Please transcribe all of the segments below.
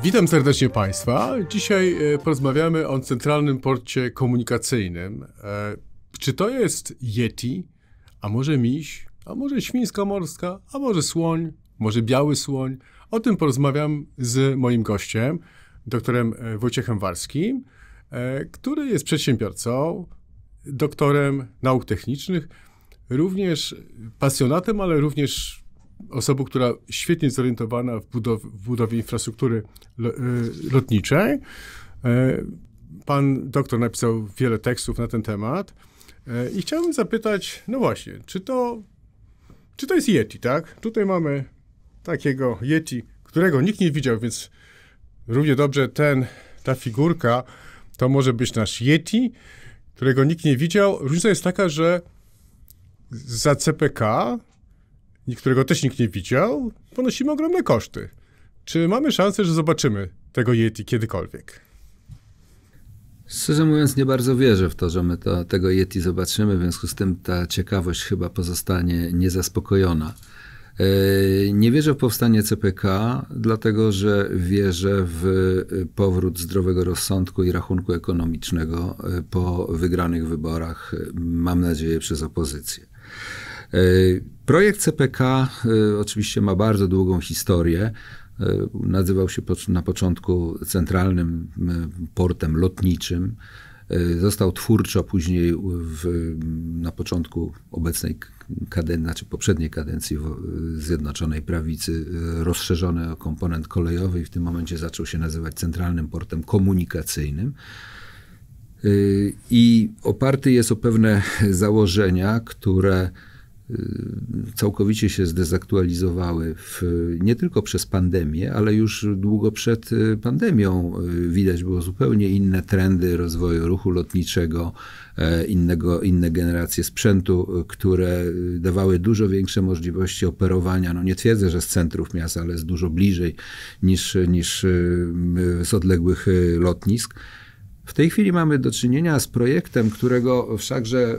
Witam serdecznie Państwa. Dzisiaj porozmawiamy o Centralnym Porcie Komunikacyjnym. Czy to jest Yeti, a może miś, a może świnska morska, a może słoń, może biały słoń? O tym porozmawiam z moim gościem, doktorem Wojciechem Warskim, który jest przedsiębiorcą, doktorem nauk technicznych, również pasjonatem, ale również osobą, która świetnie zorientowana w budowie infrastruktury lotniczej. Pan doktor napisał wiele tekstów na ten temat i chciałbym zapytać, no właśnie, czy to jest Yeti, tak? Tutaj mamy takiego Yeti, którego nikt nie widział, więc równie dobrze ta figurka to może być nasz Yeti, którego nikt nie widział. Różnica jest taka, że za CPK, którego też nikt nie widział, ponosimy ogromne koszty. Czy mamy szansę, że zobaczymy tego Yeti kiedykolwiek? Szczerze mówiąc, nie bardzo wierzę w to, że my tego Yeti zobaczymy, w związku z tym ta ciekawość chyba pozostanie niezaspokojona. Nie wierzę w powstanie CPK, dlatego że wierzę w powrót zdrowego rozsądku i rachunku ekonomicznego po wygranych wyborach, mam nadzieję, przez opozycję. Projekt CPK oczywiście ma bardzo długą historię. Nazywał się na początku Centralnym Portem Lotniczym. Został twórczo później na początku obecnej kadencji, znaczy poprzedniej kadencji Zjednoczonej Prawicy rozszerzony o komponent kolejowy i w tym momencie zaczął się nazywać Centralnym Portem Komunikacyjnym. I oparty jest o pewne założenia, które całkowicie się zdezaktualizowały nie tylko przez pandemię, ale już długo przed pandemią widać było zupełnie inne trendy rozwoju ruchu lotniczego, inne generacje sprzętu, które dawały dużo większe możliwości operowania, no nie twierdzę, że z centrów miast, ale z dużo bliżej niż z odległych lotnisk. W tej chwili mamy do czynienia z projektem, którego wszakże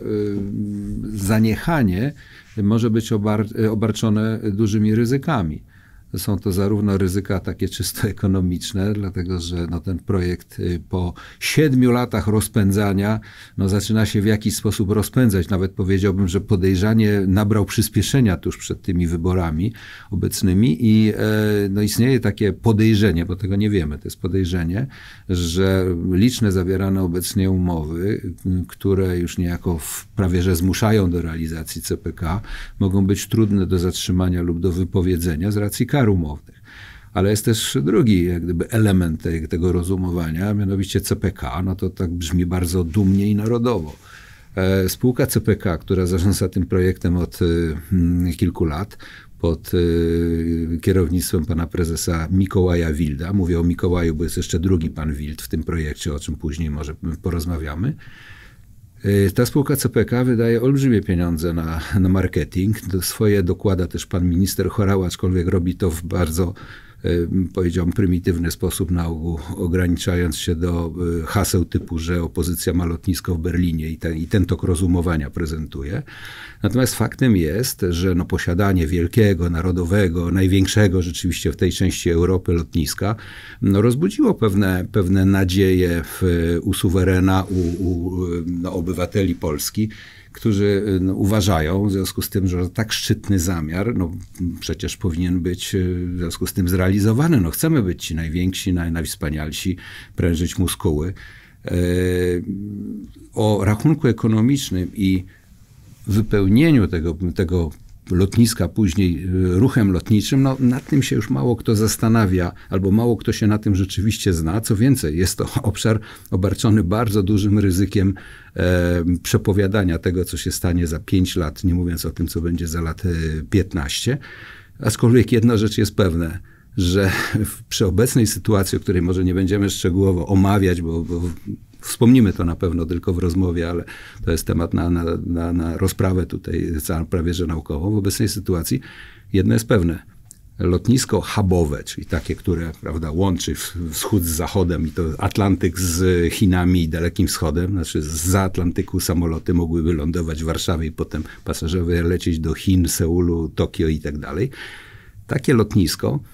zaniechanie może być obarczone dużymi ryzykami. Są to zarówno ryzyka takie czysto ekonomiczne, dlatego że ten projekt po 7 latach rozpędzania zaczyna się w jakiś sposób rozpędzać. Nawet powiedziałbym, że podejrzanie nabrał przyspieszenia tuż przed tymi wyborami obecnymi i istnieje takie podejrzenie, bo tego nie wiemy, to jest podejrzenie, że liczne zawierane obecnie umowy, które już niejako prawie że zmuszają do realizacji CPK, mogą być trudne do zatrzymania lub do wypowiedzenia z racji kar umownych. Ale jest też drugi jak gdyby element tego rozumowania, mianowicie CPK, to tak brzmi bardzo dumnie i narodowo. Spółka CPK, która zarządza tym projektem od kilku lat, pod kierownictwem pana prezesa Mikołaja Wilda. Mówię o Mikołaju, bo jest jeszcze drugi pan Wild w tym projekcie, o czym później może porozmawiamy. Ta spółka CPK wydaje olbrzymie pieniądze na marketing. Swoje dokłada też pan minister Horała, aczkolwiek robi to w bardzo, powiedziałbym, prymitywny sposób, na ogół ograniczając się do haseł typu, że opozycja ma lotnisko w Berlinie i ten tok rozumowania prezentuje. Natomiast faktem jest, że posiadanie wielkiego, narodowego, największego rzeczywiście w tej części Europy lotniska rozbudziło pewne nadzieje u suwerena, u obywateli Polski, którzy uważają w związku z tym, że tak szczytny zamiar przecież powinien być w związku z tym zrealizowany. Chcemy być ci najwięksi, najwspanialsi, prężyć muskuły. O rachunku ekonomicznym i wypełnieniu tego lotniska później ruchem lotniczym, nad tym się już mało kto zastanawia, albo mało kto się na tym rzeczywiście zna. Co więcej, jest to obszar obarczony bardzo dużym ryzykiem przepowiadania tego, co się stanie za 5 lat, nie mówiąc o tym, co będzie za lat 15. Aczkolwiek jedna rzecz jest pewna, że przy obecnej sytuacji, o której może nie będziemy szczegółowo omawiać, bo wspomnimy to na pewno tylko w rozmowie, ale to jest temat na rozprawę tutaj prawie że naukową. W obecnej sytuacji jedno jest pewne. Lotnisko hubowe, czyli takie, które łączy wschód z zachodem i to Atlantyk z Chinami i Dalekim Wschodem, znaczy zza Atlantyku samoloty mogłyby lądować w Warszawie i potem pasażerowie lecieć do Chin, Seulu, Tokio i tak dalej. Takie lotnisko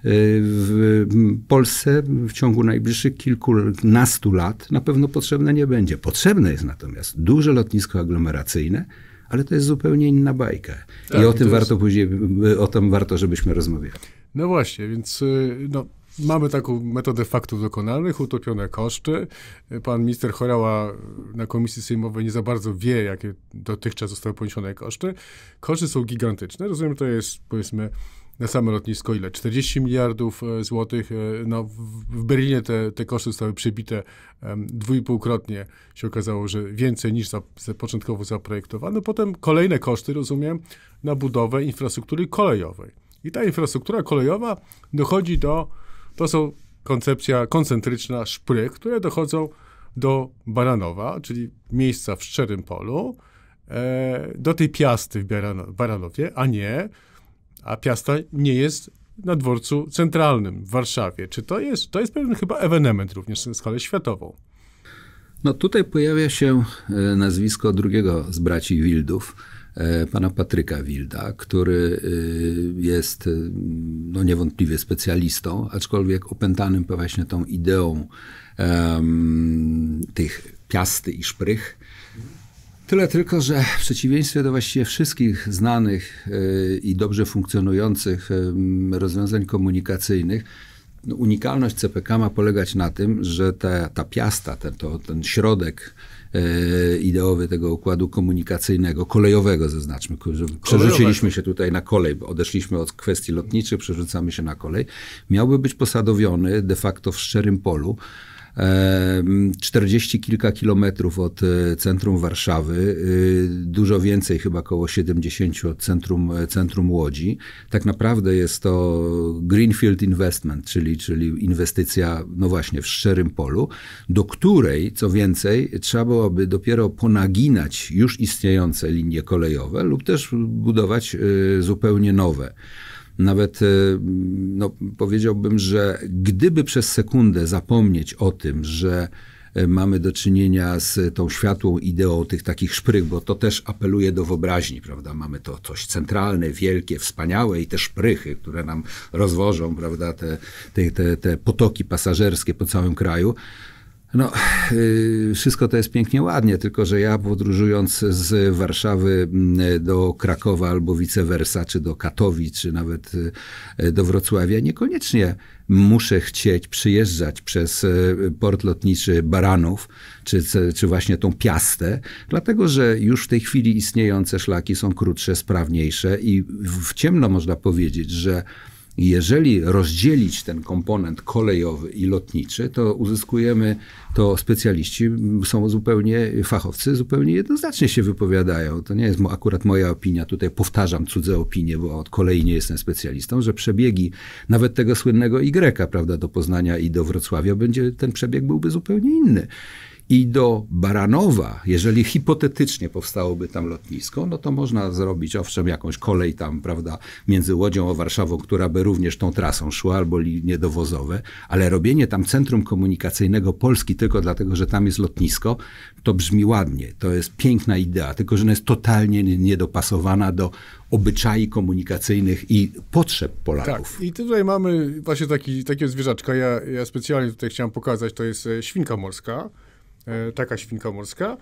W Polsce w ciągu najbliższych kilkunastu lat na pewno potrzebne nie będzie. Potrzebne jest natomiast duże lotnisko aglomeracyjne, ale to jest zupełnie inna bajka. Tak, i o tym warto później, o tym warto, żebyśmy rozmawiali. No właśnie, więc mamy taką metodę faktów dokonanych, utopione koszty. Pan minister Horała na komisji sejmowej nie za bardzo wie, jakie dotychczas zostały poniesione koszty. Koszty są gigantyczne. Rozumiem, to jest, powiedzmy, na same lotnisko ile? 40 miliardów złotych. No, w Berlinie te koszty zostały przebite 2,5-krotnie. Się okazało, że więcej niż początkowo zaprojektowano. Potem kolejne koszty, rozumiem, na budowę infrastruktury kolejowej. I ta infrastruktura kolejowa dochodzi to są koncepcja koncentryczna szprych, które dochodzą do Baranowa, czyli miejsca w Szczerym Polu, do tej Piasty w Baranowie, a Piasta nie jest na dworcu centralnym w Warszawie. Czy to jest pewien chyba ewenement również na skalę światową? No tutaj pojawia się nazwisko drugiego z braci Wildów, pana Patryka Wilda, który jest no niewątpliwie specjalistą, aczkolwiek opętanym właśnie tą ideą tych Piasty i szprych. Tyle tylko, że w przeciwieństwie do właściwie wszystkich znanych i dobrze funkcjonujących rozwiązań komunikacyjnych, no unikalność CPK ma polegać na tym, że ta Piasta, ten środek ideowy tego układu komunikacyjnego, kolejowego zaznaczmy, że przerzuciliśmy się tutaj na kolej, bo odeszliśmy od kwestii lotniczych, przerzucamy się na kolej, miałby być posadowiony de facto w Szczerym Polu, 40 kilka kilometrów od centrum Warszawy, dużo więcej, chyba około 70 od centrum Łodzi. Tak naprawdę jest to greenfield investment, czyli inwestycja, no właśnie, w Szczerym Polu, do której, co więcej, trzeba byłoby dopiero ponaginać już istniejące linie kolejowe lub też budować zupełnie nowe. Nawet no, powiedziałbym, że gdyby przez sekundę zapomnieć o tym, że mamy do czynienia z tą światłą ideą tych takich szprych, bo to też apeluje do wyobraźni, prawda? Mamy to coś centralne, wielkie, wspaniałe i te szprychy, które nam rozwożą, prawda, te potoki pasażerskie po całym kraju. No, wszystko to jest pięknie, ładnie, tylko że ja podróżując z Warszawy do Krakowa albo vice versa, czy do Katowic, czy nawet do Wrocławia, niekoniecznie muszę chcieć przyjeżdżać przez port lotniczy Baranów, czy właśnie tą Piastę, dlatego że już w tej chwili istniejące szlaki są krótsze, sprawniejsze i w ciemno można powiedzieć, że jeżeli rozdzielić ten komponent kolejowy i lotniczy, to uzyskujemy, to specjaliści są zupełnie, fachowcy zupełnie jednoznacznie się wypowiadają. To nie jest akurat moja opinia, tutaj powtarzam cudze opinie, bo od kolei nie jestem specjalistą, że przebiegi nawet tego słynnego Y, prawda, do Poznania i do Wrocławia, ten przebieg byłby zupełnie inny. I do Baranowa, jeżeli hipotetycznie powstałoby tam lotnisko, no to można zrobić owszem jakąś kolej tam, prawda, między Łodzią a Warszawą, która by również tą trasą szła, albo linie dowozowe, ale robienie tam centrum komunikacyjnego Polski tylko dlatego, że tam jest lotnisko, to brzmi ładnie. To jest piękna idea, tylko że ona jest totalnie niedopasowana do obyczai komunikacyjnych i potrzeb Polaków. Tak, i tutaj mamy właśnie takiego zwierzaczka. Ja specjalnie tutaj chciałem pokazać, to jest świnka morska. Taka świnka morska.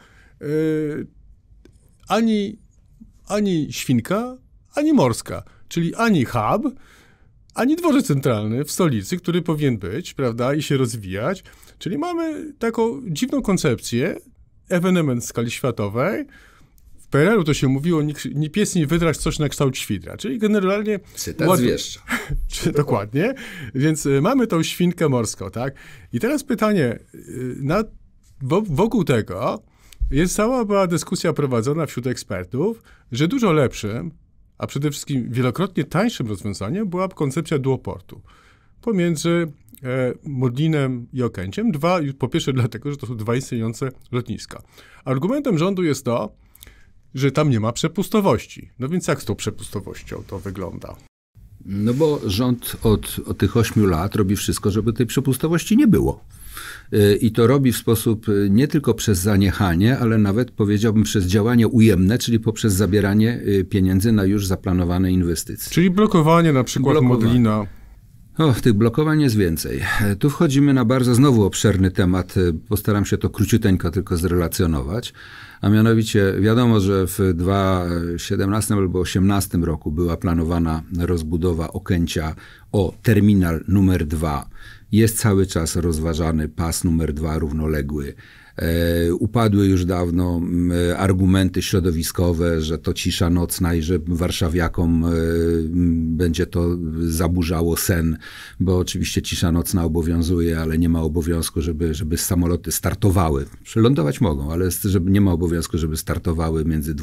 Ani świnka, ani morska. Czyli ani hub, ani dworzec centralny w stolicy, który powinien być, prawda, i się rozwijać. Czyli mamy taką dziwną koncepcję, ewenement w skali światowej. W PRL-u to się mówiło, ni pies, ni wydrać, coś na kształt świdra. Czyli generalnie... Cytat zwieszcza. Dokładnie. Więc mamy tą świnkę morską, tak? I teraz pytanie, wokół tego była dyskusja prowadzona wśród ekspertów, że dużo lepszym, a przede wszystkim wielokrotnie tańszym rozwiązaniem była koncepcja duoportu pomiędzy Modlinem i Okęciem. Po pierwsze dlatego, że to są dwa istniejące lotniska. Argumentem rządu jest to, że tam nie ma przepustowości. No więc jak z tą przepustowością to wygląda? No bo rząd od tych 8 lat robi wszystko, żeby tej przepustowości nie było. I to robi w sposób nie tylko przez zaniechanie, ale nawet powiedziałbym przez działanie ujemne, czyli poprzez zabieranie pieniędzy na już zaplanowane inwestycje. Czyli blokowanie na przykład Modlina. Tych blokowań jest więcej. Tu wchodzimy na bardzo znowu obszerny temat. Postaram się to króciuteńko tylko zrelacjonować. A mianowicie wiadomo, że w 2017 albo 2018 roku była planowana rozbudowa Okęcia o terminal numer 2. Jest cały czas rozważany pas numer 2 równoległy. Upadły już dawno argumenty środowiskowe, że to cisza nocna i że warszawiakom będzie to zaburzało sen, bo oczywiście cisza nocna obowiązuje, ale nie ma obowiązku, żeby samoloty startowały. Lądować mogą, ale nie ma obowiązku, żeby startowały między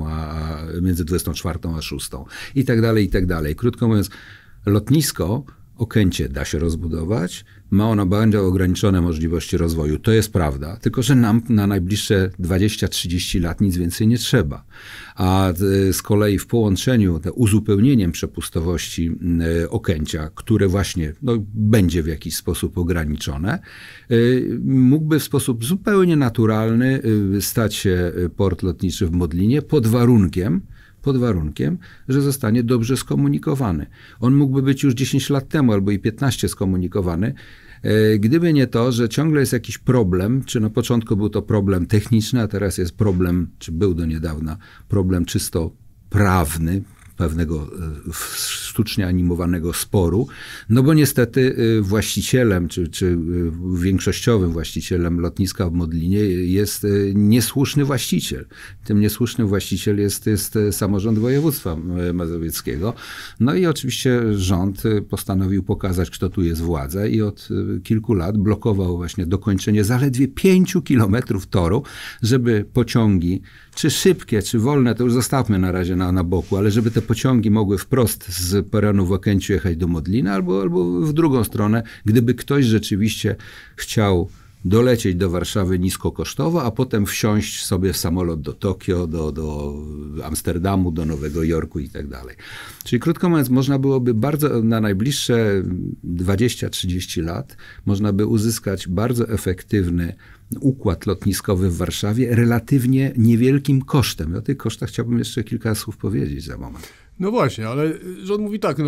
24 a 6 i tak dalej, i tak dalej. Krótko mówiąc, lotnisko Okęcie da się rozbudować, ma ono bardzo ograniczone możliwości rozwoju. To jest prawda, tylko że nam na najbliższe 20-30 lat nic więcej nie trzeba. A z kolei w połączeniu, uzupełnieniem przepustowości Okęcia, które właśnie będzie w jakiś sposób ograniczone, mógłby w sposób zupełnie naturalny stać się port lotniczy w Modlinie pod warunkiem, że zostanie dobrze skomunikowany. On mógłby być już 10 lat temu albo i 15 skomunikowany, gdyby nie to, że ciągle jest jakiś problem, czy na początku był to problem techniczny, a teraz jest problem, czy był do niedawna, problem czysto prawny, pewnego sztucznie animowanego sporu, no bo niestety właścicielem, czy większościowym właścicielem lotniska w Modlinie jest niesłuszny właściciel. Tym niesłusznym właściciel jest samorząd województwa mazowieckiego. No i oczywiście rząd postanowił pokazać, kto tu jest władza i od kilku lat blokował właśnie dokończenie zaledwie 5 kilometrów toru, żeby pociągi, czy szybkie, czy wolne, to już zostawmy na razie na boku, ale żeby te pociągi mogły wprost z peronu w Okęciu jechać do Modlina albo w drugą stronę, gdyby ktoś rzeczywiście chciał dolecieć do Warszawy niskokosztowo, a potem wsiąść sobie w samolot do Tokio, do Amsterdamu, do Nowego Jorku i tak dalej. Czyli krótko mówiąc, można byłoby na najbliższe 20-30 lat można by uzyskać bardzo efektywny układ lotniskowy w Warszawie relatywnie niewielkim kosztem. O tych kosztach chciałbym jeszcze kilka słów powiedzieć za moment. No właśnie, ale rząd mówi tak,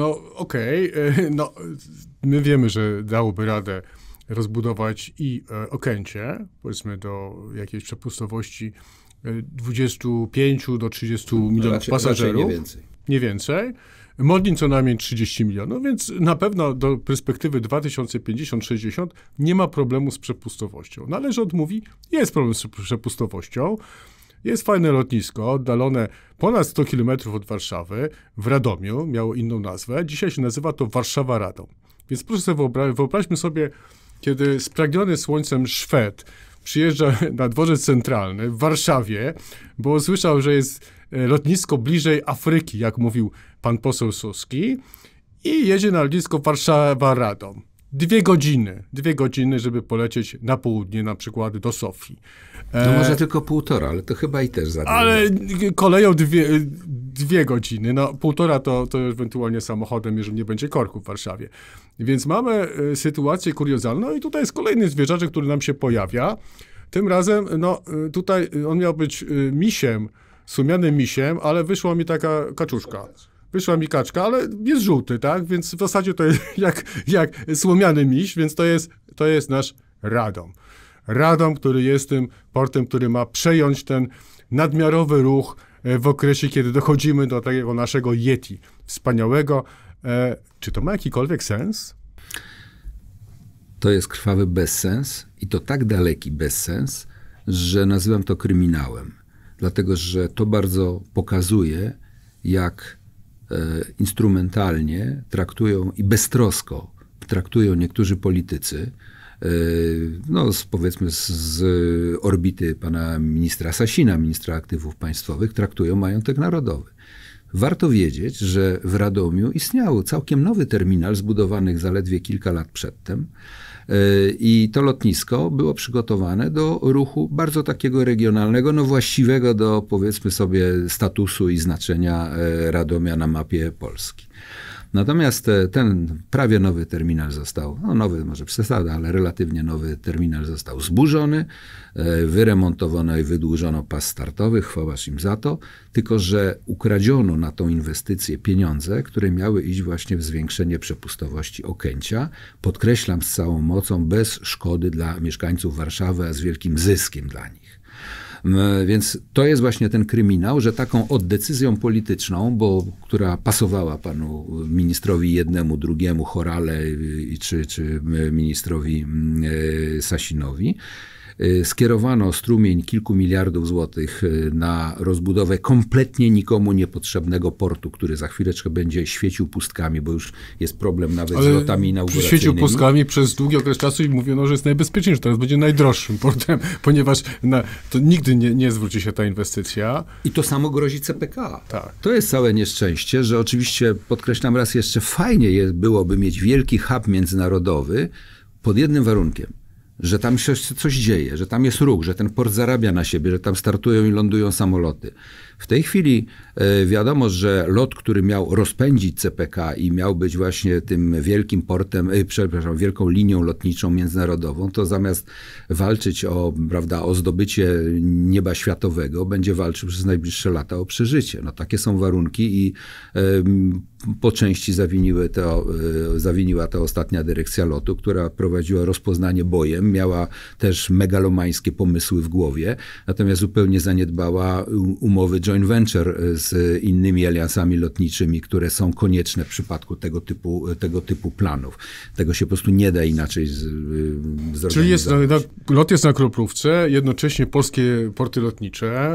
my wiemy, że dałoby radę rozbudować i Okęcie, powiedzmy do jakiejś przepustowości 25 do 30 milionów pasażerów. Nie więcej. Modlin co najmniej 30 milionów, więc na pewno do perspektywy 2050-60 nie ma problemu z przepustowością. No ale rząd mówi, jest problem z przepustowością. Jest fajne lotnisko, oddalone ponad 100 km od Warszawy, w Radomiu, miało inną nazwę. Dzisiaj się nazywa to Warszawa-Radom. Więc proszę sobie wyobraźmy sobie, kiedy spragniony słońcem Szwed przyjeżdża na dworzec centralny w Warszawie, bo usłyszał, że jest lotnisko bliżej Afryki, jak mówił pan poseł Suski, i jedzie na lotnisko Warszawa-Radom. 2 godziny, żeby polecieć na południe, na przykład do Sofii. No może tylko 1,5, ale to chyba i też za dużo. Ale koleją 2 godziny, 1,5 to ewentualnie samochodem, jeżeli nie będzie korku w Warszawie. Więc mamy sytuację kuriozalną i tutaj jest kolejny zwierzaczek, który nam się pojawia. Tym razem, tutaj on miał być misiem, słomianym misiem, ale wyszła mi taka kaczuszka. Wyszła mi kaczka, ale jest żółty, tak? Więc w zasadzie to jest jak słomiany miś, więc to jest nasz Radom. Radom, który jest tym portem, który ma przejąć ten nadmiarowy ruch w okresie, kiedy dochodzimy do takiego naszego Yeti wspaniałego. Czy to ma jakikolwiek sens? To jest krwawy bezsens i to tak daleki bezsens, że nazywam to kryminałem. Dlatego, że to bardzo pokazuje, jak instrumentalnie traktują i beztrosko traktują niektórzy politycy, powiedzmy z orbity pana ministra Sasina, ministra aktywów państwowych, traktują majątek narodowy. Warto wiedzieć, że w Radomiu istniał całkiem nowy terminal zbudowany zaledwie kilka lat przedtem i to lotnisko było przygotowane do ruchu bardzo takiego regionalnego, właściwego do, powiedzmy sobie, statusu i znaczenia Radomia na mapie Polski. Natomiast ten prawie nowy terminal został, no nowy może przesada, ale relatywnie nowy terminal został zburzony, wyremontowano i wydłużono pas startowy, chwała im za to, tylko że ukradziono na tą inwestycję pieniądze, które miały iść właśnie w zwiększenie przepustowości Okęcia. Podkreślam z całą mocą, bez szkody dla mieszkańców Warszawy, a z wielkim zyskiem dla nich. Więc to jest właśnie ten kryminał, że taką decyzją polityczną, która pasowała panu ministrowi jednemu, drugiemu, Horale czy ministrowi Sasinowi, skierowano strumień kilku miliardów złotych na rozbudowę kompletnie nikomu niepotrzebnego portu, który za chwileczkę będzie świecił pustkami, bo już jest problem nawet z lotami inauguracyjnymi. Świecił pustkami przez długi okres czasu i mówiono, że jest najbezpieczniejszy, że teraz będzie najdroższym portem, ponieważ to nigdy nie zwróci się ta inwestycja. I to samo grozi CPK. Tak. To jest całe nieszczęście, że oczywiście, podkreślam raz jeszcze, fajnie byłoby mieć wielki hub międzynarodowy pod jednym warunkiem, że tam się coś dzieje, że tam jest ruch, że ten port zarabia na siebie, że tam startują i lądują samoloty. W tej chwili wiadomo, że lot, który miał rozpędzić CPK i miał być właśnie tym wielkim portem, wielką linią lotniczą międzynarodową, to zamiast walczyć o zdobycie nieba światowego, będzie walczył przez najbliższe lata o przeżycie. No takie są warunki i po części zawiniła to ostatnia dyrekcja lotu, która prowadziła rozpoznanie bojem, miała też megalomańskie pomysły w głowie, natomiast zupełnie zaniedbała umowy joint venture z innymi aliansami lotniczymi, które są konieczne w przypadku tego typu planów. Tego się po prostu nie da inaczej zorganizować. Czyli lot jest na kroplówce, jednocześnie polskie porty lotnicze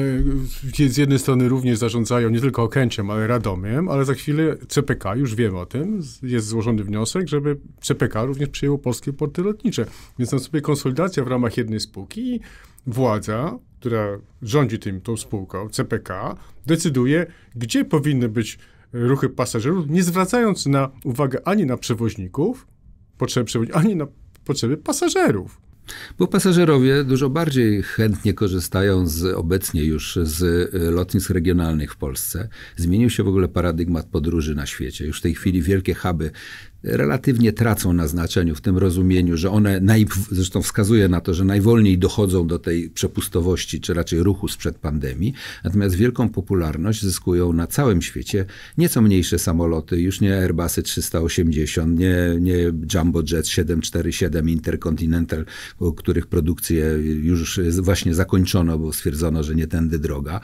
z jednej strony również zarządzają nie tylko Okęciem, ale Radomiem, ale za chwilę CPK, już wiemy o tym, jest złożony wniosek, żeby CPK również przyjęło polskie porty lotnicze. Więc następuje konsolidacja w ramach jednej spółki i władza, która rządzi tą spółką, CPK, decyduje, gdzie powinny być ruchy pasażerów, nie zwracając uwagę ani na przewoźników, potrzeby przewoźników, ani na potrzeby pasażerów. Bo pasażerowie dużo bardziej chętnie korzystają obecnie już z lotnisk regionalnych w Polsce. Zmienił się w ogóle paradygmat podróży na świecie. Już w tej chwili wielkie huby relatywnie tracą na znaczeniu w tym rozumieniu, że one, zresztą wskazuje na to, że najwolniej dochodzą do tej przepustowości, czy raczej ruchu sprzed pandemii, natomiast wielką popularność zyskują na całym świecie nieco mniejsze samoloty, już nie Airbusy 380, nie Jumbo Jet 747 Intercontinental, których produkcję już właśnie zakończono, bo stwierdzono, że nie tędy droga.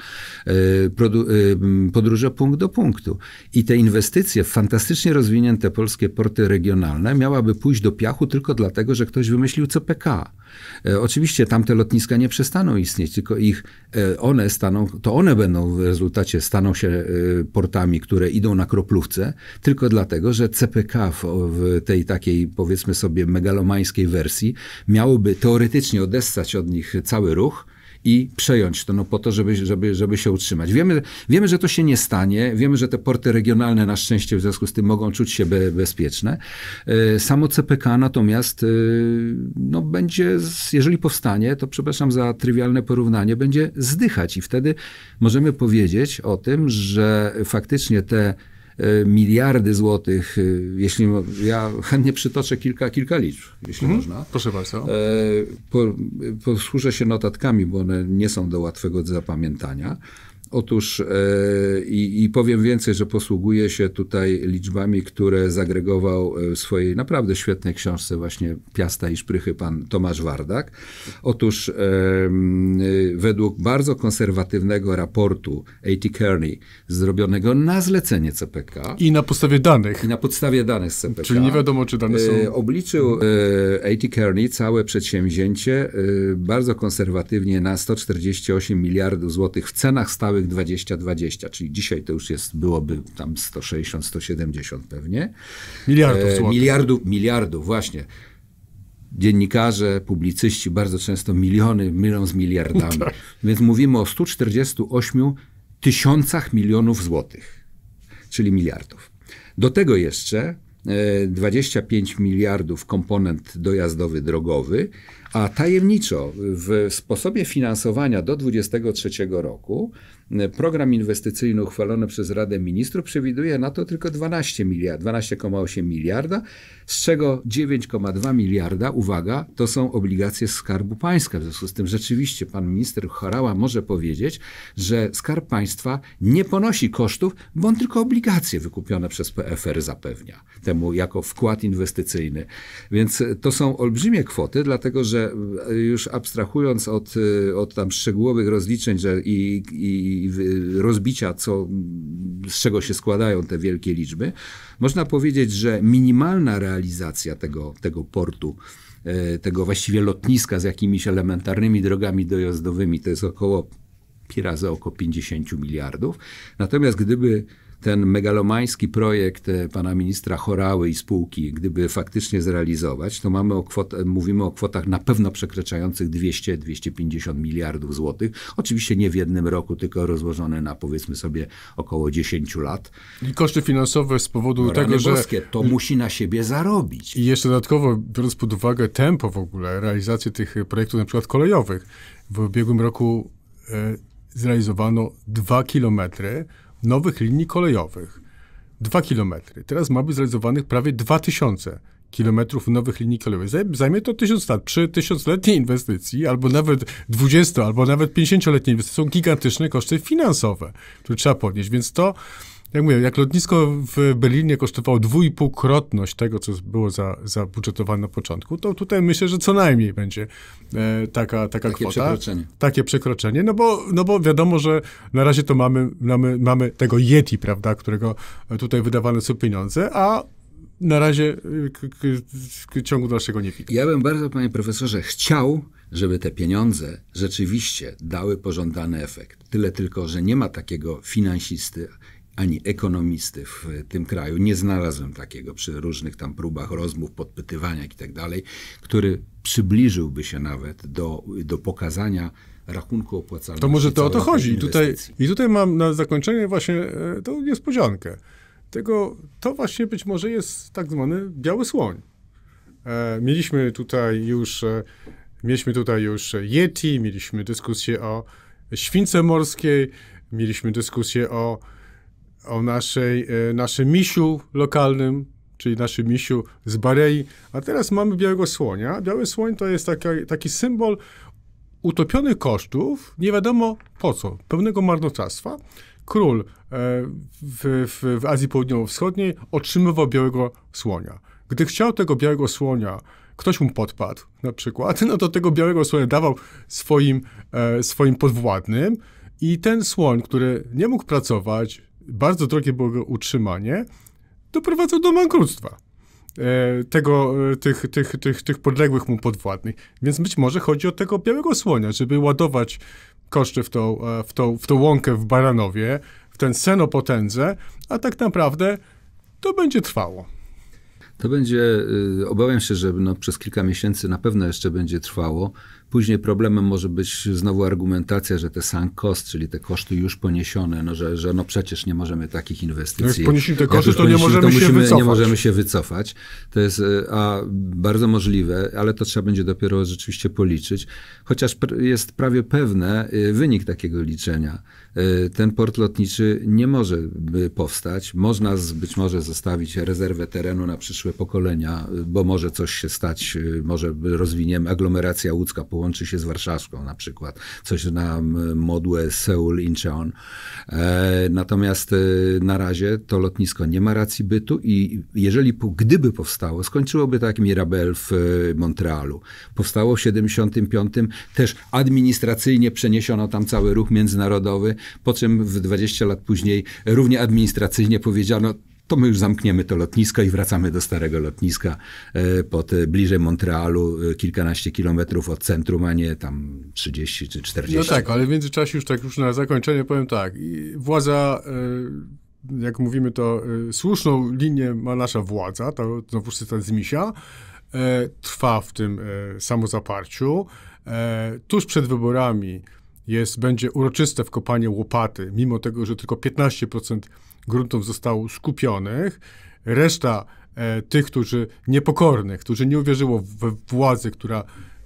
Podróże punkt do punktu. I te inwestycje w fantastycznie rozwinięte polskie porty regionalne miałaby pójść do piachu tylko dlatego, że ktoś wymyślił CPK. Oczywiście tamte lotniska nie przestaną istnieć, tylko one będą w rezultacie staną się portami, które idą na kroplówce, tylko dlatego, że CPK w tej takiej, powiedzmy sobie, megalomańskiej wersji miałoby teoretycznie odessać od nich cały ruch i przejąć to po to, żeby się utrzymać. Wiemy, że to się nie stanie. Wiemy, że te porty regionalne na szczęście w związku z tym mogą czuć się bezpieczne. Samo CPK natomiast będzie, jeżeli powstanie, to przepraszam za trywialne porównanie, będzie zdychać i wtedy możemy powiedzieć o tym, że faktycznie te miliardy złotych, ja chętnie przytoczę kilka liczb, jeśli można. Proszę bardzo. Posłużę się notatkami, bo one nie są do łatwego zapamiętania. Otóż i powiem więcej, że posługuję się tutaj liczbami, które zagregował w swojej naprawdę świetnej książce właśnie Piasta i Szprychy pan Tomasz Wardak. Otóż według bardzo konserwatywnego raportu A.T. Kearney, zrobionego na zlecenie CPK. I na podstawie danych. I na podstawie danych z CPK. Czyli nie wiadomo, czy dane są... Obliczył A.T. Kearney całe przedsięwzięcie bardzo konserwatywnie na 148 miliardów złotych w cenach stałych 2020, czyli dzisiaj to już byłoby tam 160, 170 pewnie. Miliardów złotych. Miliardów, właśnie. Dziennikarze, publicyści bardzo często mylą z miliardami. Tak. Więc mówimy o 148 tysiącach milionów złotych, czyli miliardów. Do tego jeszcze 25 miliardów komponent dojazdowy drogowy, A tajemniczo w sposobie finansowania do 2023 roku program inwestycyjny uchwalony przez Radę Ministrów przewiduje na to tylko 12,8 miliarda, z czego 9,2 miliarda, uwaga, to są obligacje Skarbu Państwa. W związku z tym rzeczywiście pan minister Horała może powiedzieć, że Skarb Państwa nie ponosi kosztów, bo on tylko obligacje wykupione przez PFR zapewnia temu jako wkład inwestycyjny. Więc to są olbrzymie kwoty, dlatego że już abstrahując od tam szczegółowych rozliczeń i rozbicia, z czego się składają te wielkie liczby, można powiedzieć, że minimalna realizacja tego portu, tego właściwie lotniska z jakimiś elementarnymi drogami dojazdowymi, to jest około 50 miliardów. Natomiast gdyby ten megalomański projekt pana ministra Horały i spółki, gdyby faktycznie zrealizować, to mówimy o kwotach na pewno przekraczających 200-250 miliardów złotych. Oczywiście nie w jednym roku, tylko rozłożone na, powiedzmy sobie, około 10 lat. I koszty finansowe z powodu tego, że... Boskie, to musi na siebie zarobić. I jeszcze dodatkowo, biorąc pod uwagę tempo w ogóle realizacji tych projektów, na przykład kolejowych, w ubiegłym roku zrealizowano 2 kilometry nowych linii kolejowych. 2 kilometry. Teraz ma być zrealizowanych prawie 2000 kilometrów nowych linii kolejowych. Zajmie to 1000 lat. Przy 1000-letniej inwestycji, albo nawet 20, albo nawet 50-letniej inwestycji są gigantyczne koszty finansowe, które trzeba podnieść. Więc to, jak mówię, jak lotnisko w Berlinie kosztowało 2,5-krotność tego, co było zabudżetowane na początku, to tutaj myślę, że co najmniej będzie taka kwota. Przekroczenie. Takie przekroczenie, no bo wiadomo, że na razie to mamy tego Yeti, prawda, którego tutaj wydawane są pieniądze, a na razie ciągu dalszego nie widać. Ja bym bardzo, panie profesorze, chciał, żeby te pieniądze rzeczywiście dały pożądany efekt. Tyle tylko, że nie ma takiego finansisty ani ekonomisty w tym kraju, nie znalazłem takiego przy różnych tam próbach rozmów, podpytywania i tak dalej, który przybliżyłby się nawet do pokazania rachunku opłacalności. To może to o to chodzi. I tutaj mam na zakończenie właśnie tą niespodziankę. To właśnie być może jest tak zwany biały słoń. Mieliśmy tutaj już Yeti, mieliśmy dyskusję o śwince morskiej, mieliśmy dyskusję o naszym misiu lokalnym, czyli naszym misiu z Barei, a teraz mamy białego słonia. Biały słoń to jest taki symbol utopionych kosztów, nie wiadomo po co, pewnego marnotrawstwa. Król w Azji Południowo-Wschodniej otrzymywał białego słonia. Gdy chciał tego białego słonia, ktoś mu podpadł na przykład, no to tego białego słonia dawał swoim podwładnym i ten słoń, który nie mógł pracować, bardzo drogie było jego utrzymanie, doprowadzał do bankructwa tych podległych mu podwładnych. Więc być może chodzi o tego białego słonia, żeby ładować koszty w tą łąkę w Baranowie, w ten sen o potędze, a tak naprawdę to będzie trwało. To będzie, obawiam się, że przez kilka miesięcy na pewno jeszcze będzie trwało. Później problemem może być znowu argumentacja, że te sunk cost, czyli te koszty już poniesione, że przecież nie możemy takich inwestycji... Jak ponieśli te koszty, to nie możemy się wycofać. To jest bardzo możliwe, ale to trzeba będzie dopiero rzeczywiście policzyć. Chociaż jest prawie pewne wynik takiego liczenia. Ten port lotniczy nie może powstać. Można być może zostawić rezerwę terenu na przyszłe pokolenia, bo może coś się stać, może rozwiniemy aglomeracja łódzka, połączy się z warszawską na przykład, coś na modłę Seoul-Incheon. Natomiast na razie to lotnisko nie ma racji bytu i gdyby powstało, skończyłoby tak jak Mirabel w Montrealu. Powstało w 1975, też administracyjnie przeniesiono tam cały ruch międzynarodowy, po czym 20 lat później równie administracyjnie powiedziano, to my już zamkniemy to lotnisko i wracamy do starego lotniska bliżej Montrealu, kilkanaście kilometrów od centrum, a nie tam 30 czy 40. No tak, ale w międzyczasie już na zakończenie powiem tak. Władza, jak mówimy to, słuszną linię ma nasza władza, to znowu cytat z Misia, trwa w tym samozaparciu. Tuż przed wyborami będzie uroczyste wkopanie łopaty, mimo tego, że tylko 15% gruntów zostało skupionych. Reszta tych, niepokornych, którzy nie uwierzyło we władzę, która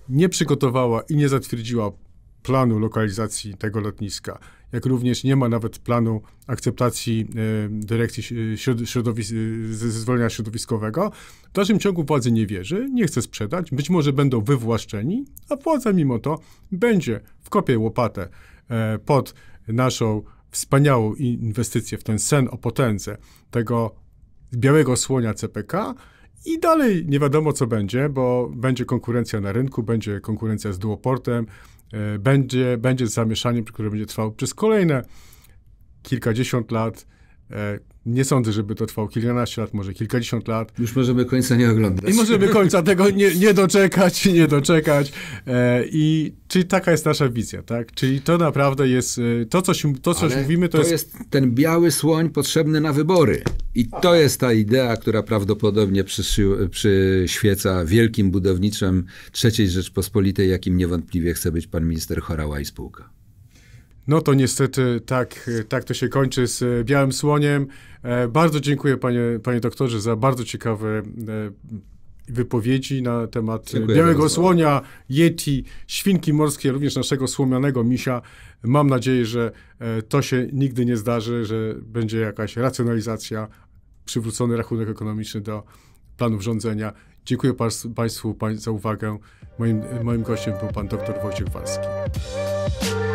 nie przygotowała i nie zatwierdziła planu lokalizacji tego lotniska, jak również nie ma nawet planu akceptacji dyrekcji zezwolenia środowiskowego, w dalszym ciągu władzy nie wierzy, nie chce sprzedać, być może będą wywłaszczeni, a władza mimo to będzie wkopie łopatę pod naszą wspaniałą inwestycję w ten sen o potędze tego białego słonia CPK i dalej nie wiadomo co będzie, bo będzie konkurencja na rynku, będzie konkurencja z duoportem, będzie zamieszanie, które będzie trwało przez kolejne kilkadziesiąt lat. Nie sądzę, żeby to trwało kilkanaście lat, może kilkadziesiąt lat. Już możemy końca nie oglądać. I możemy końca tego nie doczekać. Czyli taka jest nasza wizja, tak? Czyli to naprawdę jest, to co mówimy, to jest ten biały słoń potrzebny na wybory. I to jest ta idea, która prawdopodobnie przyświeca wielkim budowniczym III Rzeczpospolitej, jakim niewątpliwie chce być pan minister Horała i spółka. No to niestety tak to się kończy z białym słoniem. Bardzo dziękuję panie doktorze za bardzo ciekawe wypowiedzi na temat białego słonia, Yeti, świnki morskie, również naszego słomianego misia. Mam nadzieję, że to się nigdy nie zdarzy, że będzie jakaś racjonalizacja, przywrócony rachunek ekonomiczny do planów rządzenia. Dziękuję Państwu za uwagę. Moim gościem był pan dr Wojciech Walski.